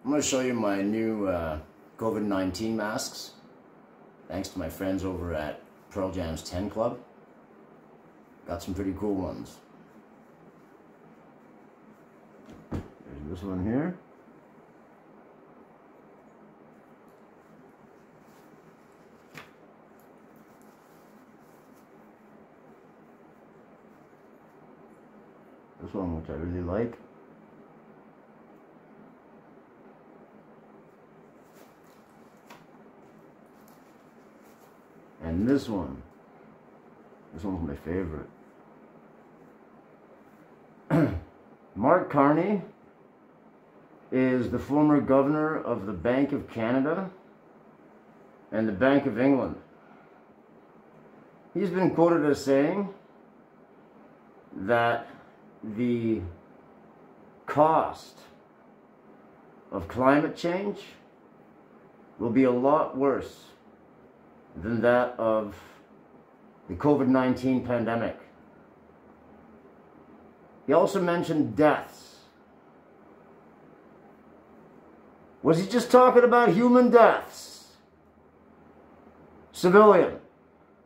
I'm going to show you my new COVID-19 masks, thanks to my friends over at Pearl Jam's 10 Club. Got some pretty cool ones. There's this one here. This one, which I really like. And this one's my favorite. Mark Carney is the former governor of the Bank of Canada and the Bank of England. He's been quoted as saying that the cost of climate change will be a lot worse than that of the COVID-19 pandemic. He also mentioned deaths. Was he just talking about human deaths? Civilian.